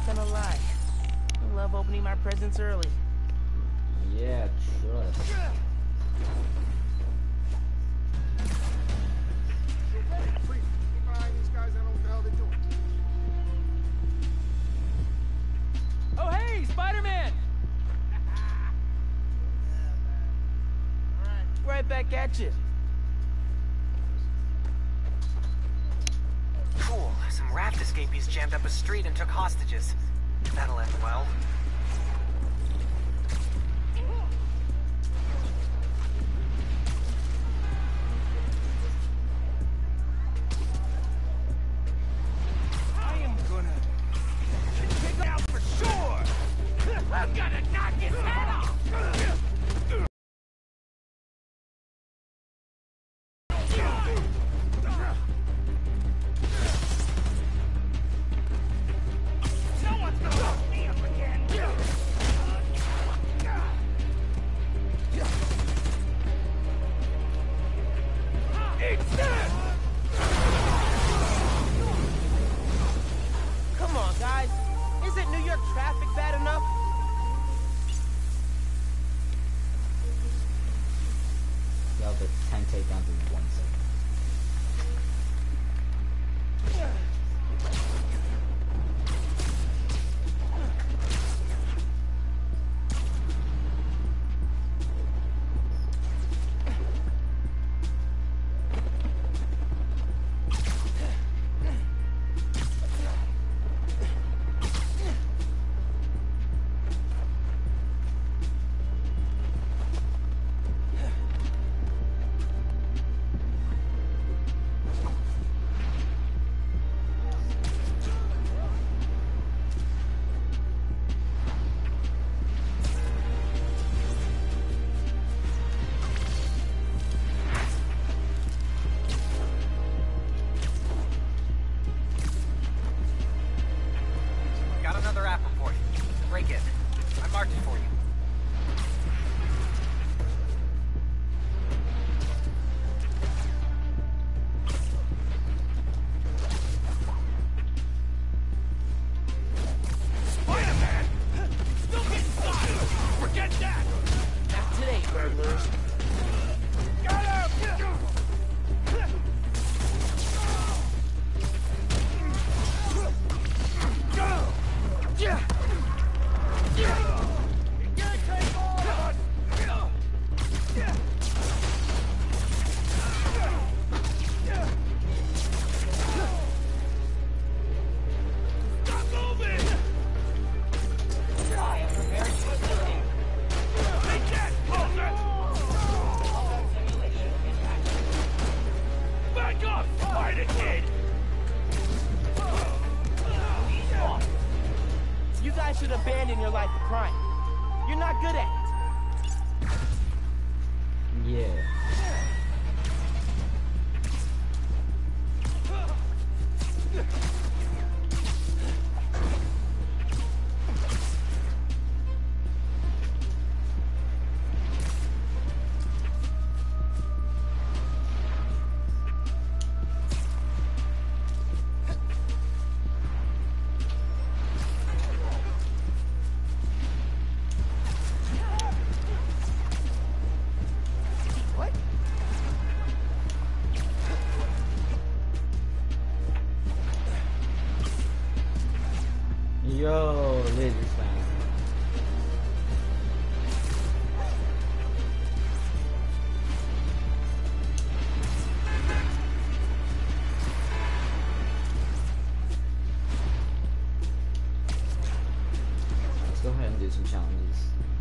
Not gonna lie, I love opening my presents early. Yeah, trust. Please, keep an eye on these guys. I don't know what the hell they're doing. Oh, hey, Spiderman! Right back at you. Cool. Some raft escapees jammed up a street and took hostages. That'll end well. I am gonna take it out for sure! I'm gonna knock his head off! No one's gonna lock me up again! It's dead! Come on, guys. Isn't New York traffic bad enough? That was a 10 takedowns in 1 second. Got another app report. Break it. I marked it for you. Spider-Man! Still get inside! Forget that! Not today, burglars. Got him! Stop moving! Take that, Walter! Back off, Spider-Kid! You guys should abandon your life of crime. You're not good at it. Yeah. What? Yo, ladies fan. Let's go ahead and do some challenges.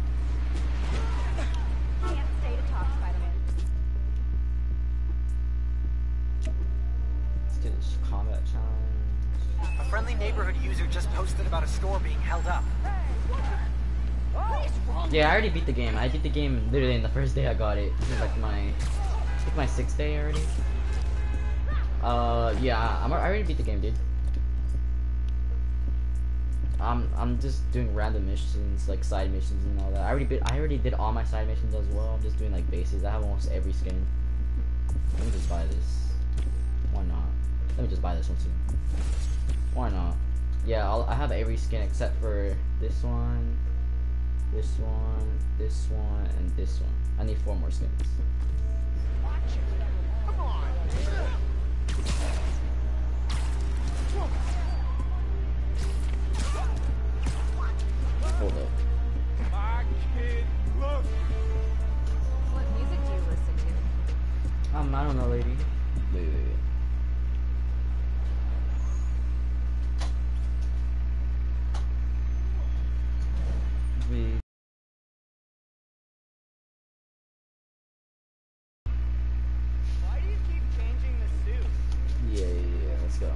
Can't stay to talk, Spider-Man. Let's do this combat challenge. A friendly neighborhood user just posted about a store being held up. Yeah, I already beat the game. I beat the game literally in the first day I got it. This is like I think my 6th day already. Yeah, I already beat the game, dude. I'm just doing random missions, like side missions and all that. I already did all my side missions as well. I'm just doing like bases. I have almost every skin. Let me just buy this. Why not? Let me just buy this one too. Why not? Yeah, I have every skin except for this one, this one, this one, and this one. I need 4 more skins. Come on. Hold up. My kid, look. What music do you listen to? I don't know, lady. Wait. Wait. Why do you keep changing the suit? Yeah, let's go.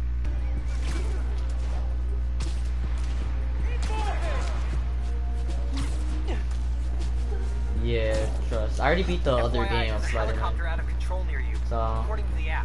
Yeah, trust. I already beat the other FYI, game of there's a helicopter Spiderman. out of control near you, So, according to the app.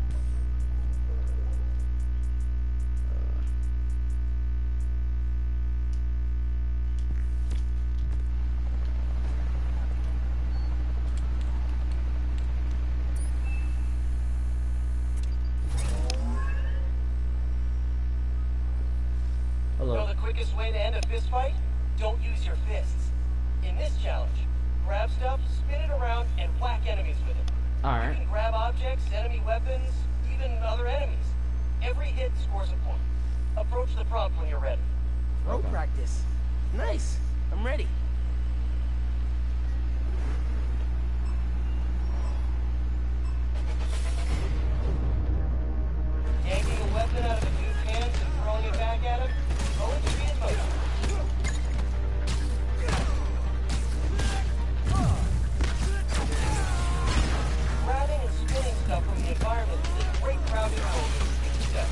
hello. Know the quickest way to end a fist fight? Don't use your fists. In this challenge, grab stuff, spin it around, and whack enemies with it. You Alright. can grab objects, enemy weapons, even other enemies. Every hit scores a point. Approach the prompt when you're ready. Road Okay. practice. Nice. I'm ready. Yanking a weapon out of a dude's hands and throwing it back at him. Poetry in motion. Grabbing and spinning stuff from the environment is a great grounding hold in easy steps.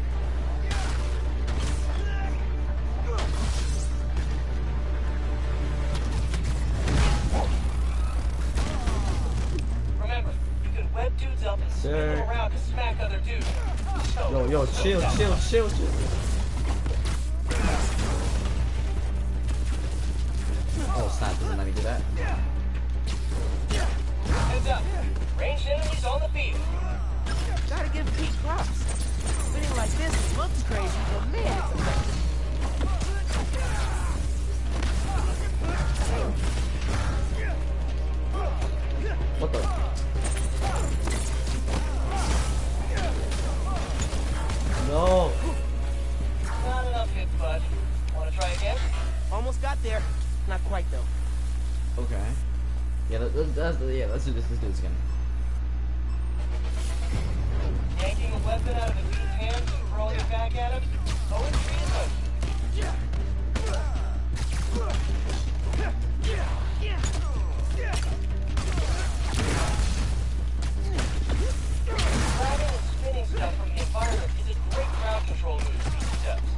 Remember, you can web dudes up and spin Sir. them around to smack other dudes. So, Yo, chill. Oh snap, doesn't let me do that. Heads up. Ranged enemies on the field. Gotta give Pete props. Spinning like this looks crazy, but man, it's effective. What the? No! Not enough hits, bud. Wanna try again? Almost got there. Not quite though. Okay. Yeah, let's do this again. Yanking a weapon out of a dude's hands and throwing it back at him. Poetry in motion. Grabbing and spinning stuff from the environment is a great crowd control move in easy steps.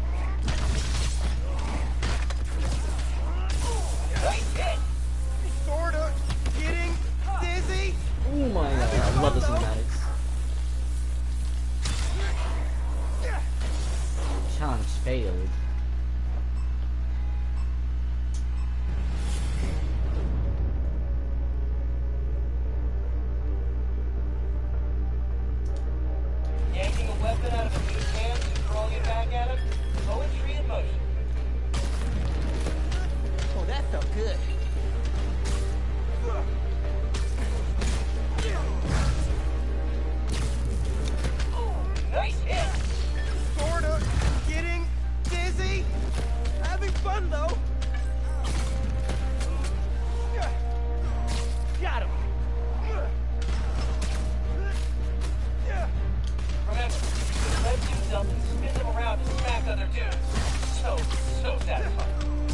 Nice hit! Sorta. Getting dizzy. Oh my god, I love the cinematics. Challenge failed. Yanking a weapon out of a dude's hands and throwing it back at him. Poetry in motion. Oh, that felt good. Nice hit! Sorta. Getting dizzy. Having fun though. Got him. Remember, you can red dudes up and spin them around to smack other dudes. So satisfying.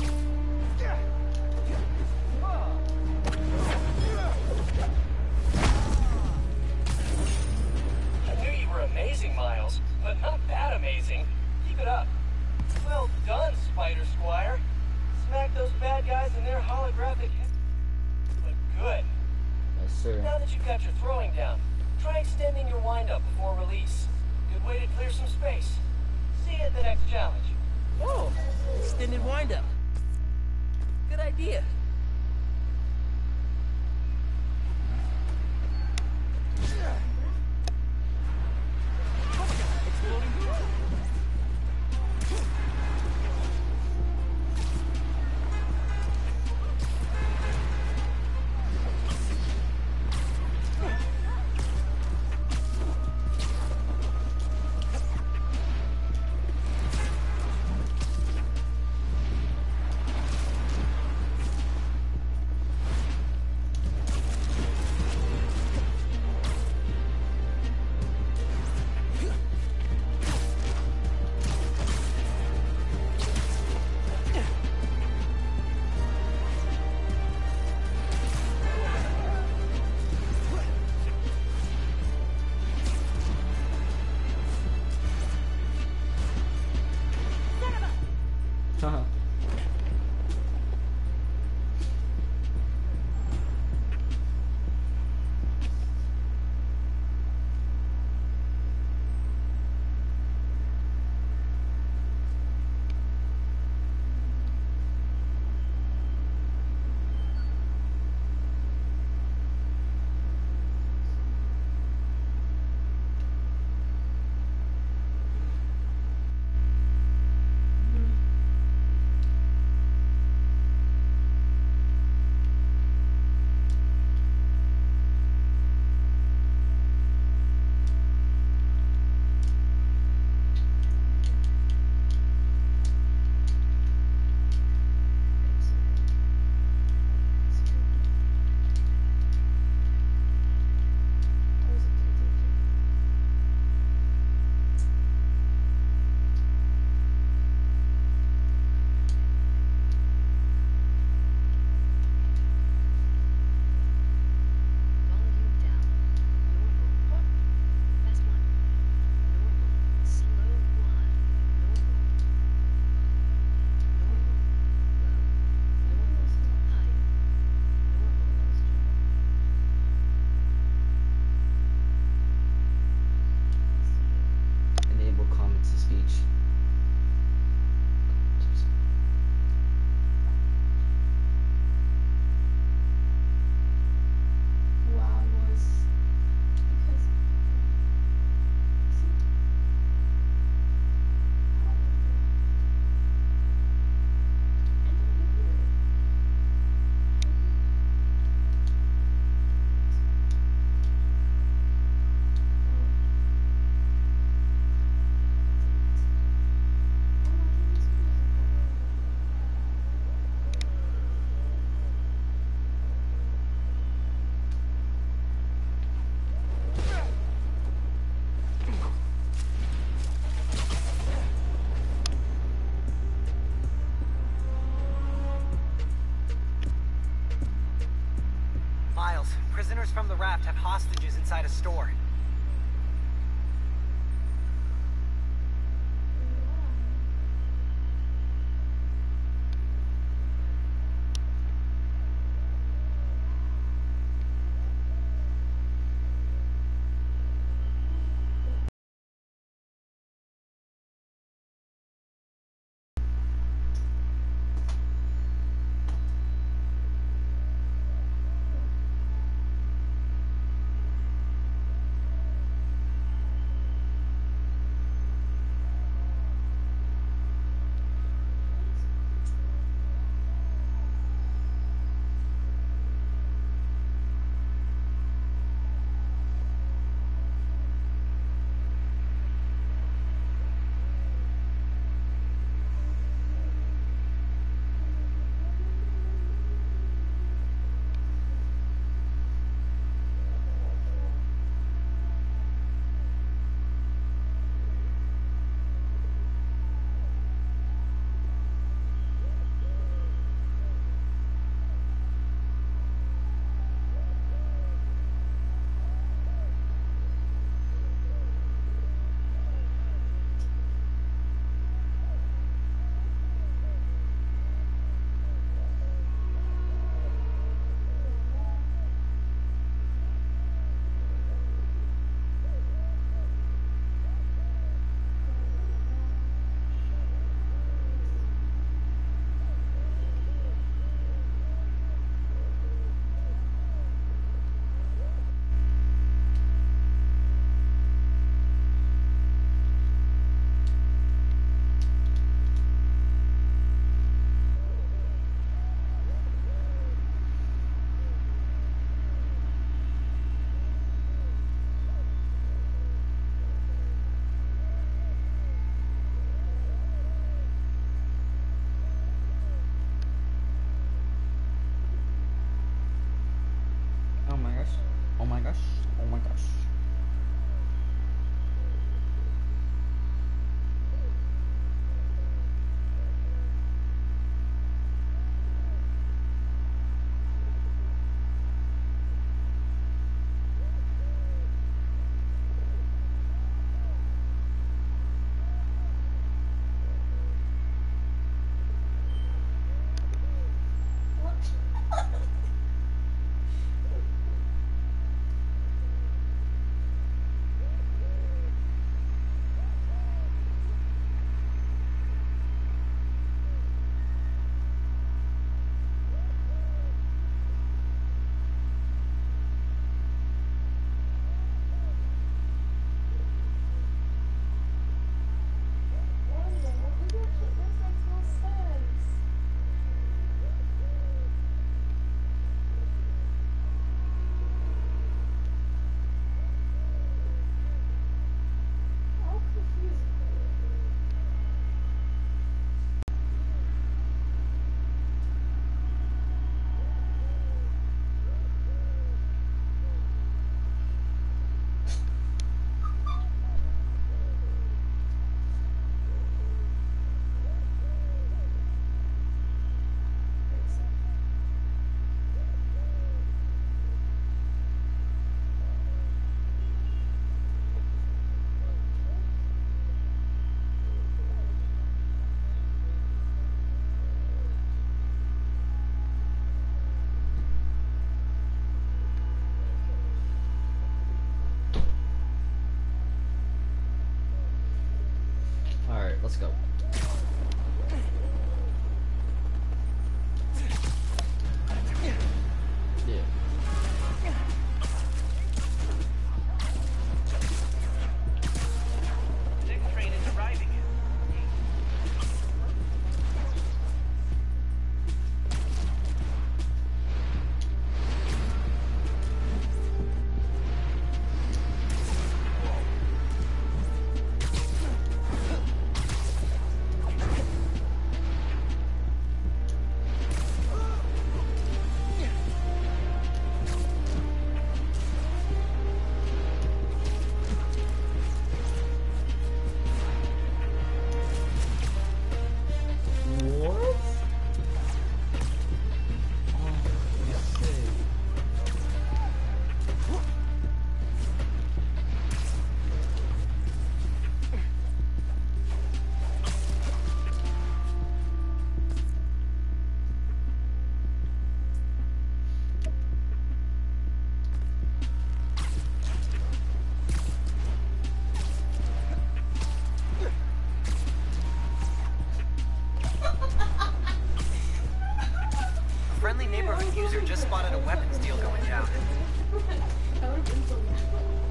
I knew you were amazing, Miles, but not that amazing. Keep it up. Well done, Spider Squire. Smack those bad guys in their holographic heads. But good. Yes, sir. Now that you've got your throwing down, try extending your windup before release. Good way to clear some space. See you at the next challenge. Whoa, extended windup. Good idea. Volume down. Normal. Fast one. Normal. Slow one. Normal. Normal. Low. Normal. High. Normal. Enable comments to speech. Wow, was because Miles, prisoners from the raft have hostages inside a store. Oh my gosh. Oh my gosh. Oh my gosh. Let's go. Yeah. Next train is arriving. What? Oh, sick. A friendly neighborhood user just spotted a weapons deal going down. I would've been so mad.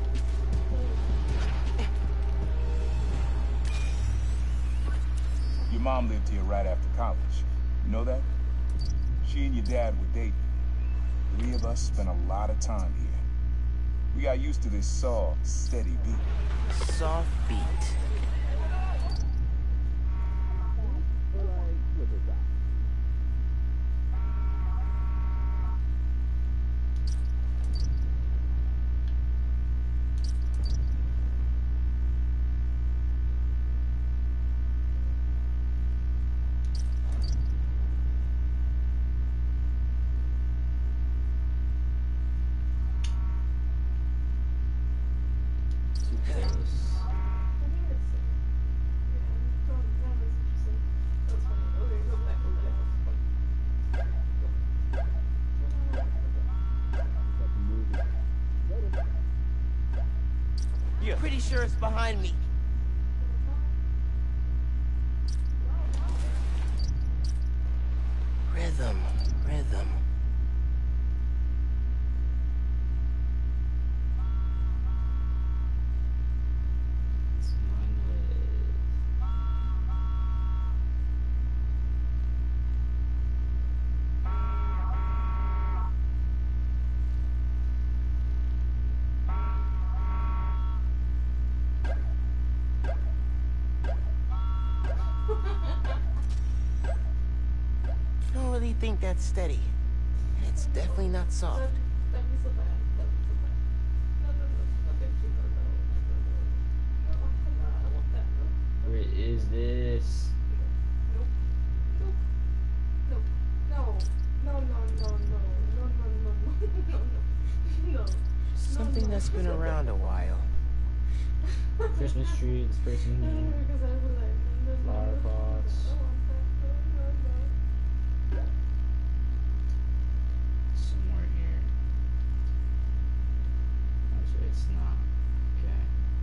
Your mom lived here right after college. You know that? She and your dad were dating. 3 of us spent a lot of time here. We got used to this soft, steady beat. Soft beat. Too close. I think it's yeah. That was interesting. That was funny. Okay, go back, go back. Yeah. Pretty sure it's behind me. Rhythm, rhythm. It's mindless. I don't really think that's steady. And it's definitely not soft. That'd be so bad. That'd be so bad. No, no, no. No, thank you. No, no. No, no. No, I don't want that. No. Where is this? Nope. Nope. Nope. No. No, no, no, no. No, no, no, no. No, no. No. Something that's been around a while. Christmas tree, this person here. Because I was like, no, no, Flower no. pots. I don't want that. No, no, no. Somewhere here. Actually, it's not. Okay.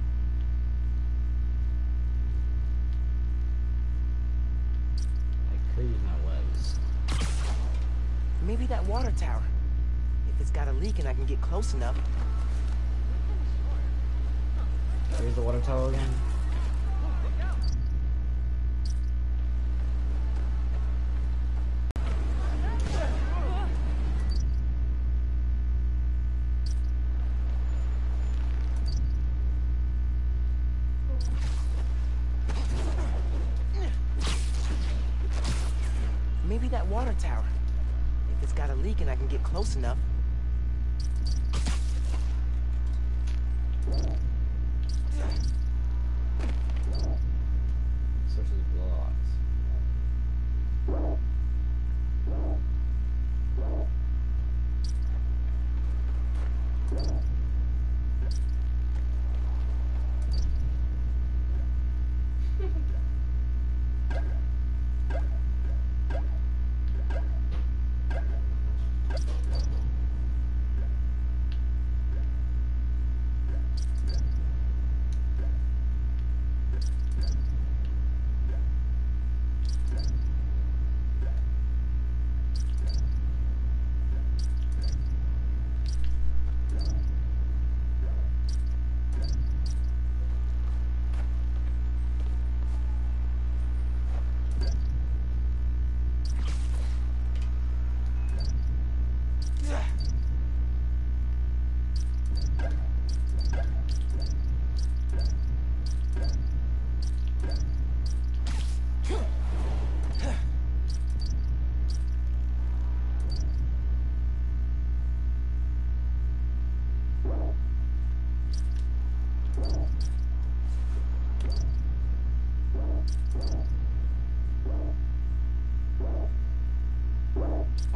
I could use my webs. Maybe that water tower. If it's got a leak and I can get close enough. Here's the water tower again. Maybe that water tower. If it's got a leak and I can get close enough. Sources of blocks.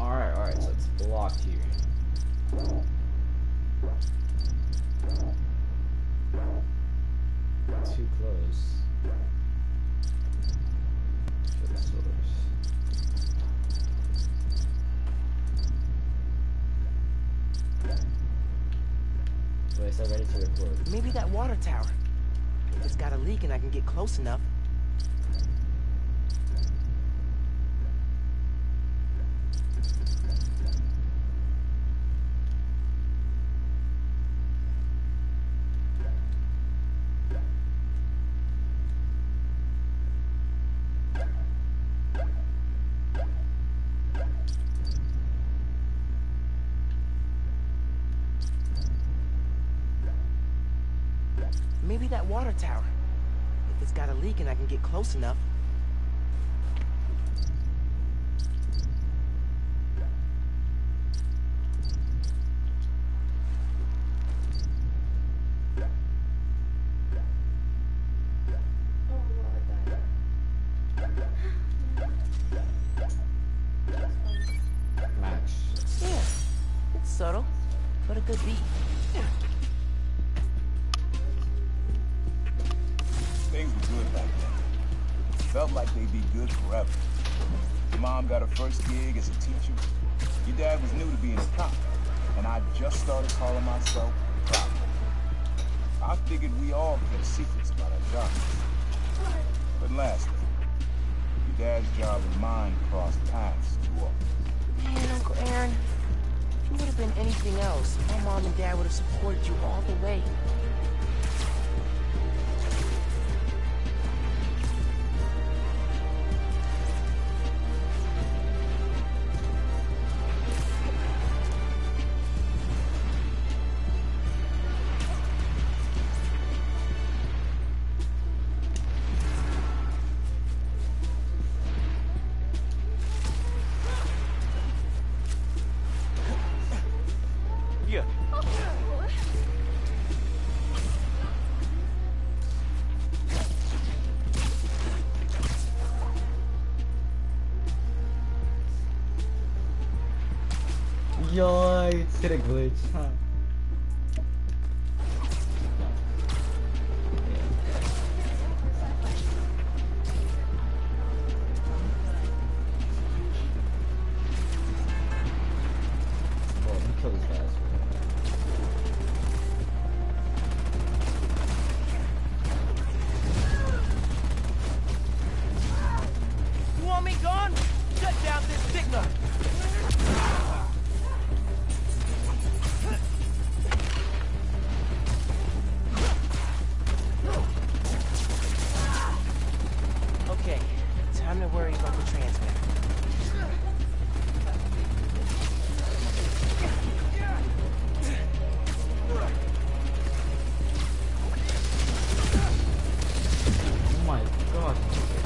Alright, so it's blocked here. Too close. For the source. Wait, is that ready to record? Maybe that water tower. If it's got a leak and I can get close enough. Maybe that water tower. If it's got a leak and I can get close enough. Oh Lord, Match. Yeah, it's subtle, but a good beat. Things were good back then. Felt like they'd be good forever. Your mom got her first gig as a teacher. Your dad was new to being a cop, and I just started calling myself proud. I figured we all kept secrets about our jobs. But lastly, your dad's job and mine crossed paths too often. Man, Uncle Aaron, if you would have been anything else, my mom and dad would have supported you all the way. Yeah. Yo, it's hit a glitch. Huh. Oh, let me kill these guys. You want me gone? Shut down this signal. Okay, time to worry about the transmitter. Oh my god.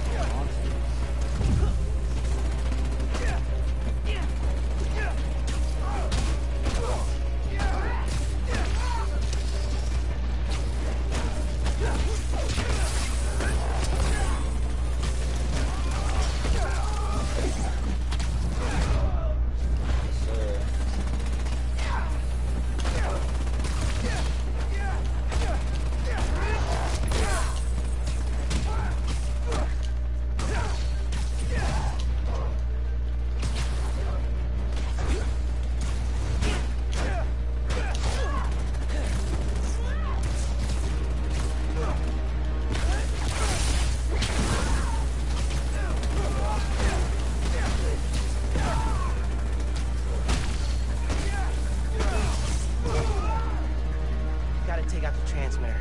Gotta take out the transmitter.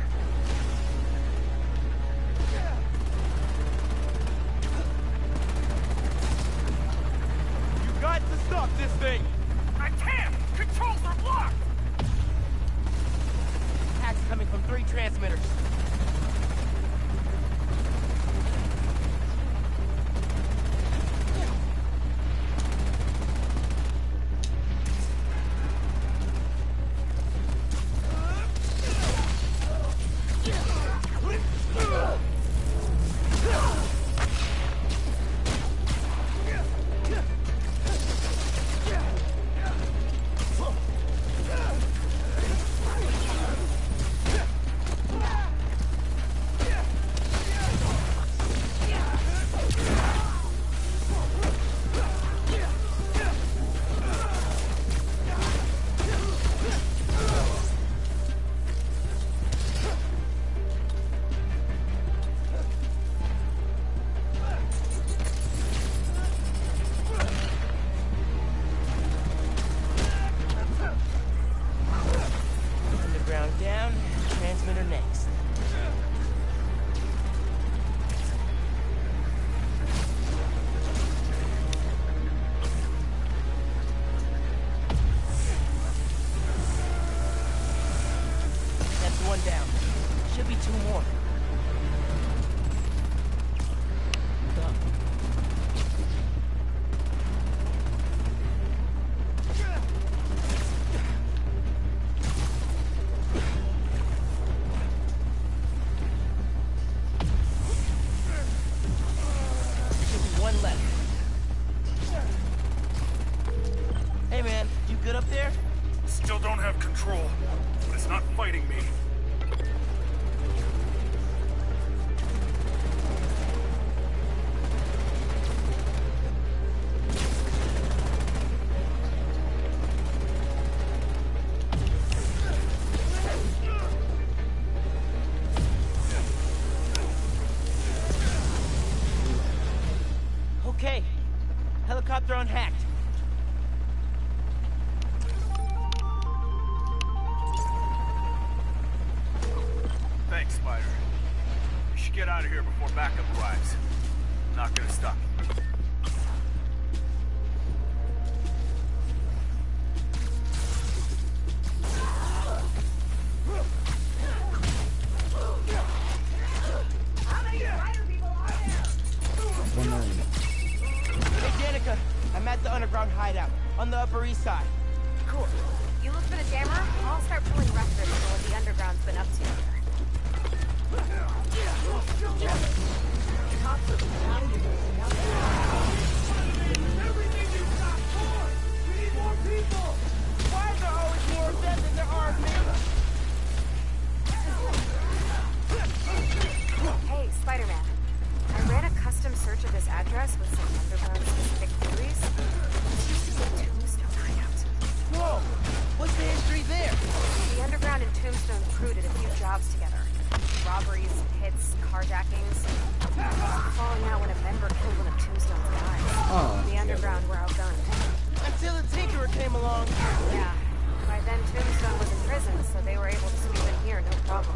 You got to stop this thing! I can't! Controls are blocked! Attack's coming from 3 transmitters. left. Hey man, you good up there? Still don't have control, but it's not fighting me. Okay. Helicopter unhacked. Thanks, Spider. We should get out of here before backup arrives. I'm not gonna stop you. Hey Danica, I'm at the underground hideout on the Upper East Side. Cool. You look for the jammer? I'll start pulling records for what the underground's been up to here. Why is there always more of them than there are of me? Hey, Spider-Man. I ran a custom search of this address with some underground-specific theories. This used to be a Tombstone hideout. Whoa! What's the history there? The underground and Tombstone crew did a few jobs together. Robberies, hits, carjackings. Falling out when a member killed one of Tombstone's guys. Oh. The underground were outgunned. Until the Tinkerer came along. Yeah. By then, Tombstone was in prison, so they were able to sweep in here, no problem.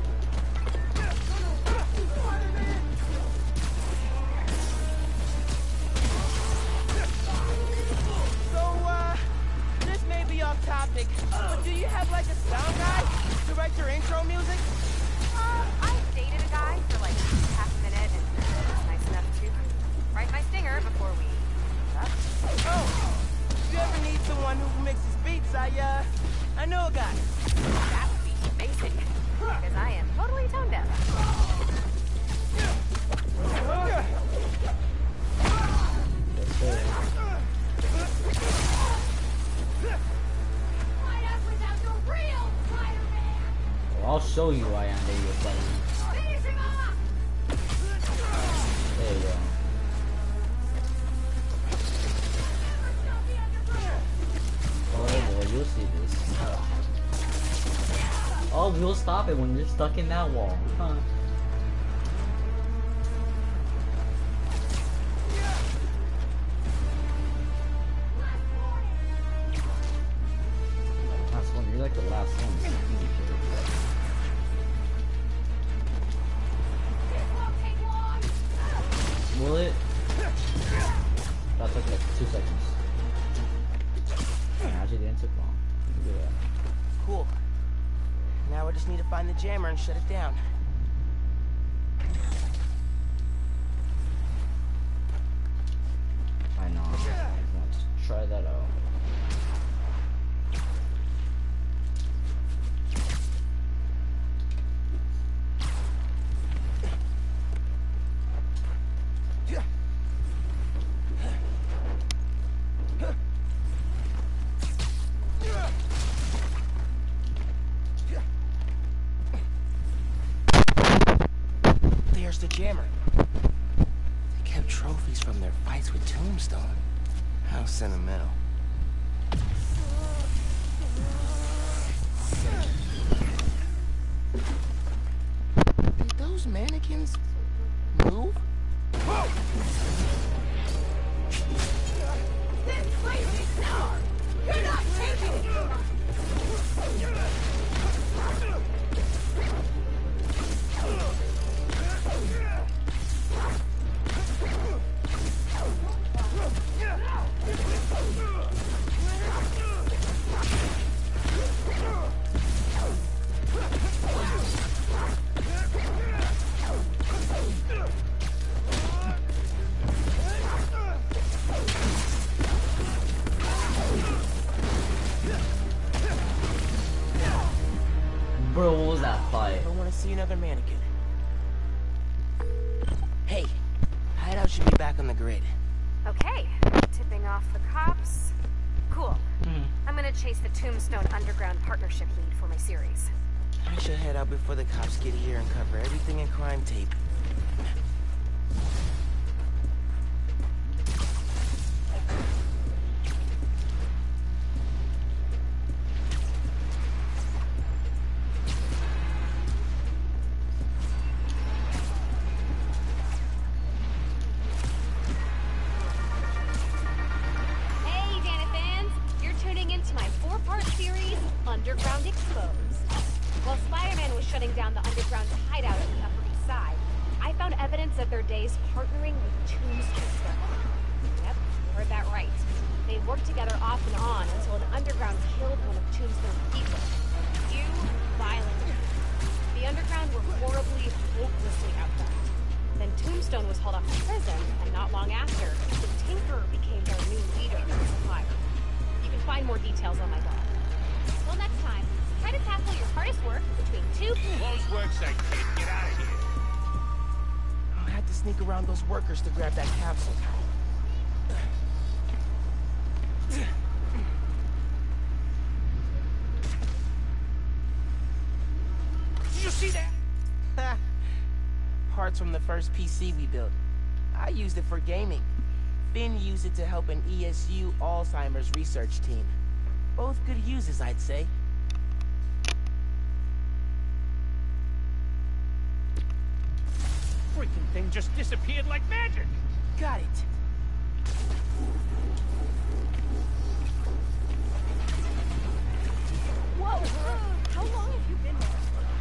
So, this may be off topic, but do you have like a sound guy to write your intro music? I dated a guy for like half a minute, and he was nice enough to write my stinger before we hooked up. Oh, if you ever need someone who mixes beats, I know a guy. That would be amazing, because I am totally tone deaf. Well, I'll show you who I am, baby. There you go. Oh boy, you'll see this. Oh, we'll stop it when you're stuck in that wall. Huh. Last one, you're like the last one. Will it? That took like 2 seconds. Yeah, actually didn't take long. You can do that. Cool. Now I just need to find the jammer and shut it down. I know. Let's try that out. There's the jammer. They kept trophies from their fights with Tombstone. How sentimental. Did those mannequins move? This place is ours! You're not taking it from us! Bro, what was that fight? I don't want to see another mannequin. Hey, hideout should be back on the grid. Okay, tipping off the cops. Cool. I'm gonna chase the Tombstone Underground Partnership lead for my series. I should head out before the cops get here and cover everything in crime tape. Hey, Dana fans! You're tuning into my 4-part series, Underground Exposed. While Spiderman was shutting down the underground hideout at the Upper East Side, I found evidence of their days partnering with Tombstone. Yep, you heard that right. They worked together off and on until an underground killed one of Tombstone's people. You violently. The underground were horribly, hopelessly outgunned. Then Tombstone was hauled off to prison, and not long after, the Tinker became their new leader and supplier. You can find more details on my blog. Till next time, try to tackle your hardest work between two... Close work site, kid. Get out of here. I had to sneak around those workers to grab that capsule. Did you see that? Parts from the first PC we built. I used it for gaming. Finn used it to help an ESU Alzheimer's research team. Both good uses, I'd say. Freaking thing just disappeared like magic. Got it. Whoa! How long have you been there?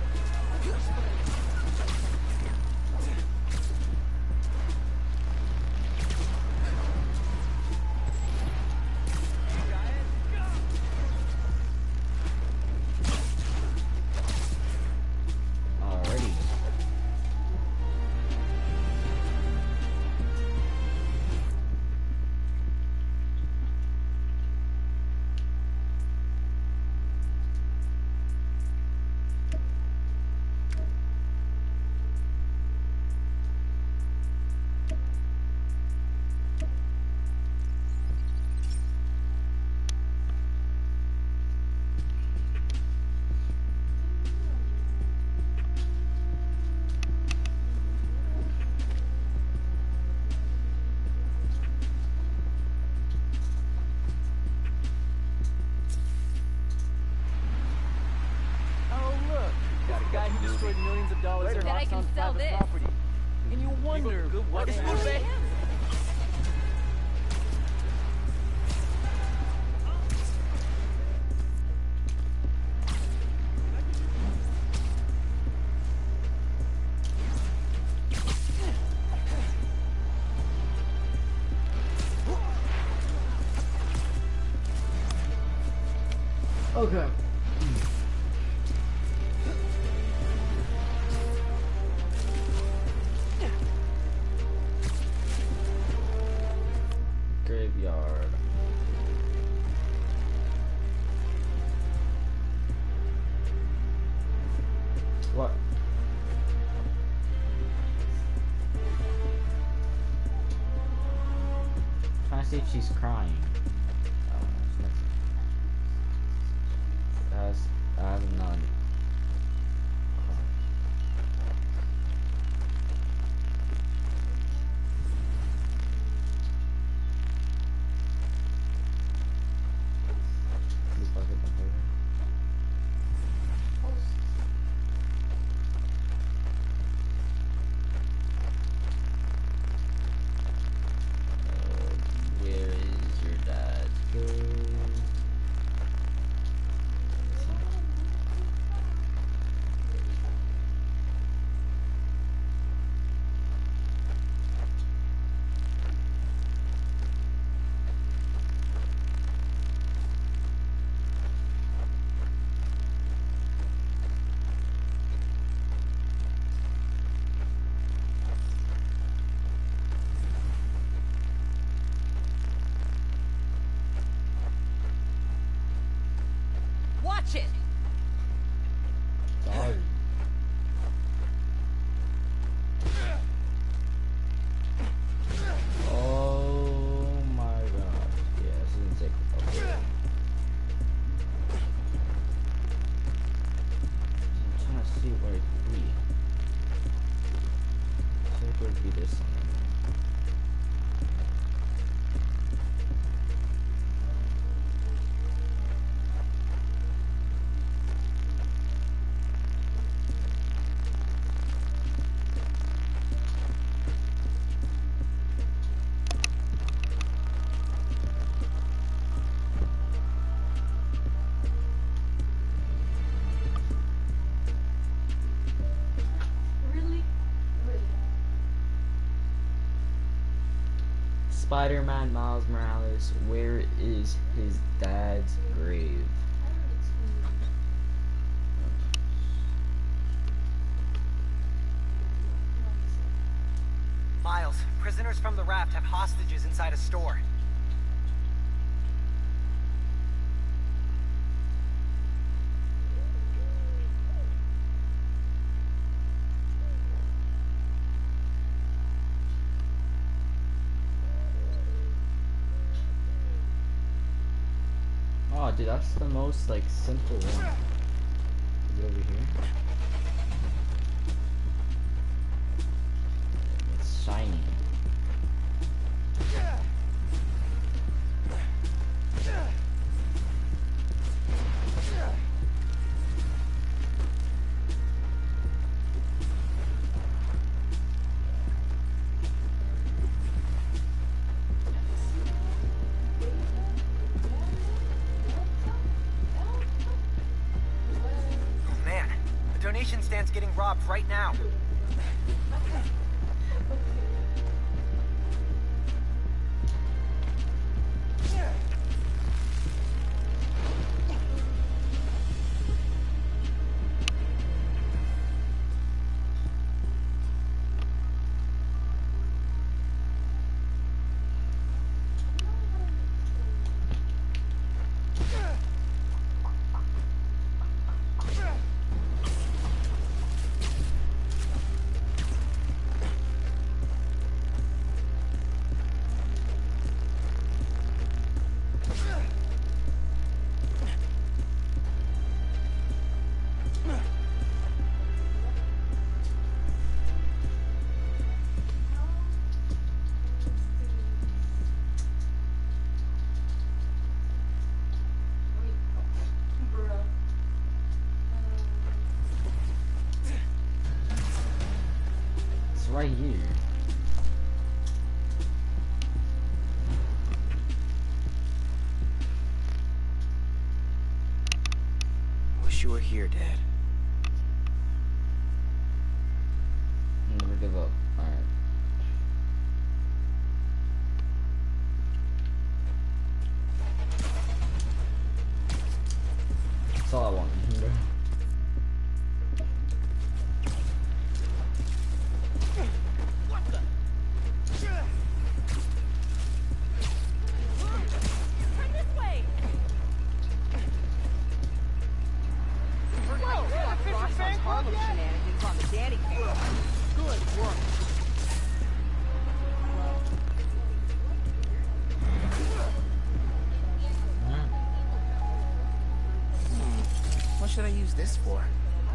Alrighty. Oh, look. Got a guy who destroyed millions of dollars in Bet I can Roxxon's sell private this. property. And you wonder what It's they good, say. Okay. Graveyard. What? Trying to see if she's crying. Oh, I have none. Where is your dad's grave? Watch it! Sorry. Oh. Spider-Man Miles Morales, where is his dad's grave? Miles, prisoners from the raft have hostages inside a store. Oh, dude, that's the most, like, simple one. Is it over here? It's shiny. Man, the donation stand's getting robbed right now. It's right here. Wish you were here, Dad. Never give up. Alright. That's all I want. What should I use this for?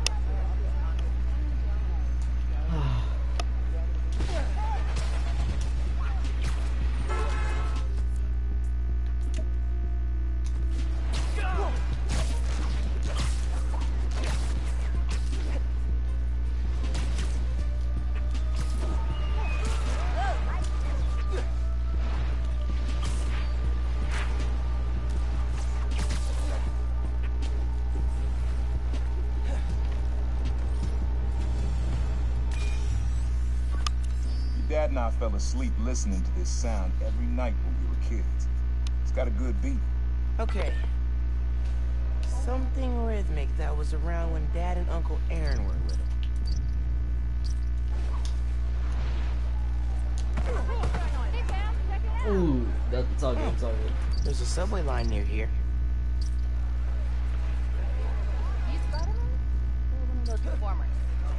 Dad and I fell asleep listening to this sound every night when we were kids. It's got a good beat. Okay. Something rhythmic that was around when Dad and Uncle Aaron were little. Ooh, that's all good, it's all good. There's a subway line near here. You Spiderman? Or one of those performers?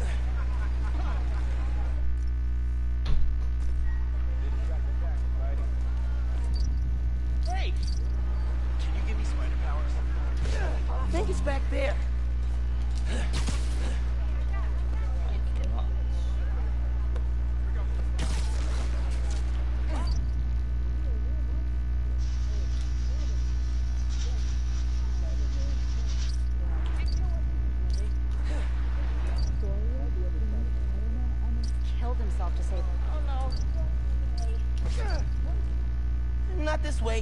Hey! Can you give me spider powers? I think it's back there. Killed himself to save. Oh no. Not this way.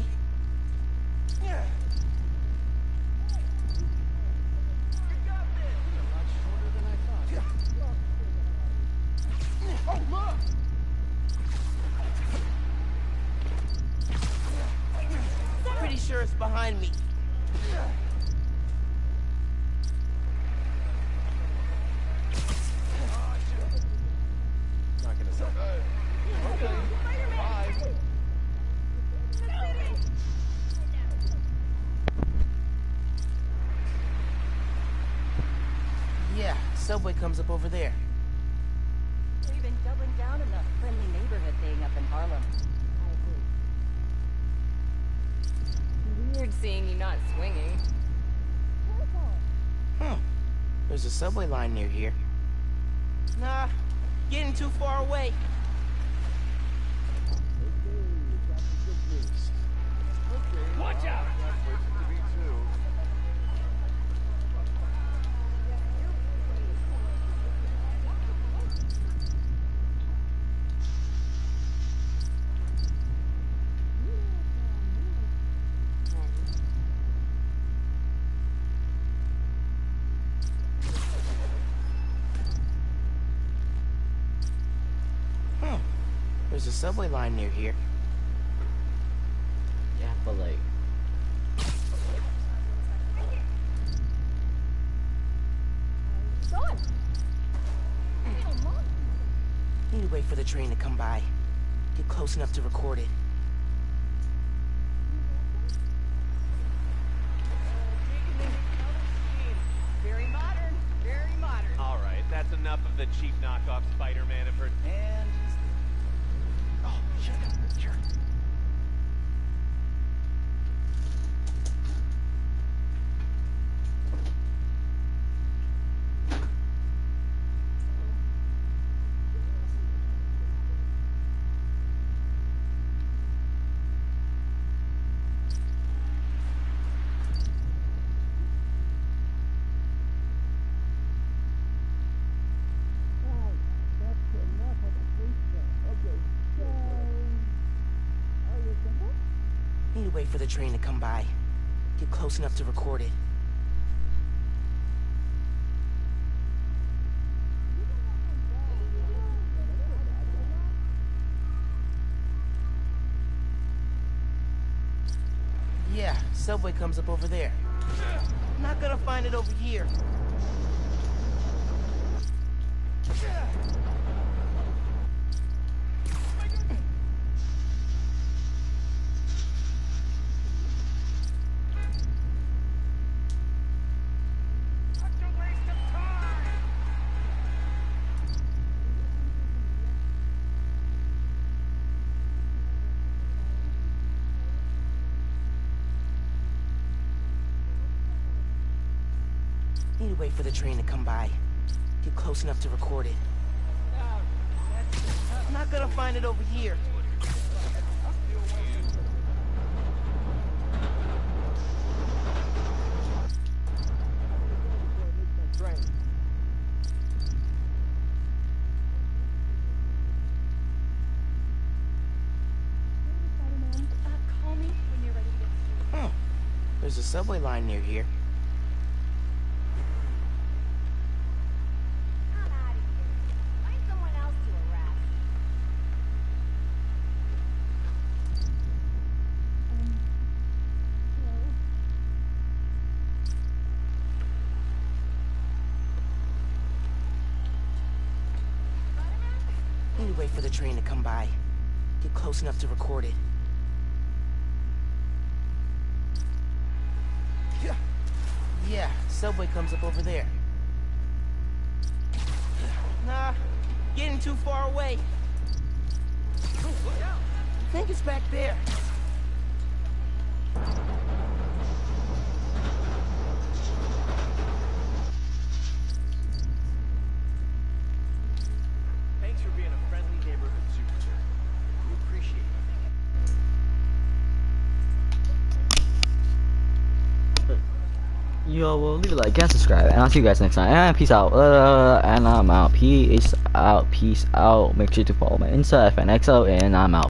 Oh, look! sure it's behind me. Not gonna suck. Okay. Bye. Yeah, subway comes up over there. They've been doubling down on the friendly neighborhood thing up in Harlem. Weird seeing you not swinging. There's a subway line near here. Nah, getting too far away. Watch out! There's a subway line near here. Yeah, but like. Son! Need to wait for the train to come by. Get close enough to record it. Very modern, very modern. All right, that's enough of the cheap knockoff Spider-Man of her. And oh, shut up, jerk. Need to wait for the train to come by. Get close enough to record it. Yeah, subway comes up over there. Not gonna find it over here. Need to wait for the train to come by. Get close enough to record it. Not gonna find it over here. Call me when you're ready to get. There's a subway line near here. I'm out of here. Find someone else to arrest. Need to wait for the train to come by. Get close enough to record it. Yeah, subway comes up over there. Nah, getting too far away. I think it's back there. Thanks for being a friendly neighborhood superhero. We appreciate it. Yo, well, leave a like and subscribe, and I'll see you guys next time. And peace out. And I'm out. Peace out. Peace out. Make sure to follow my Insta, FNXO, and I'm out.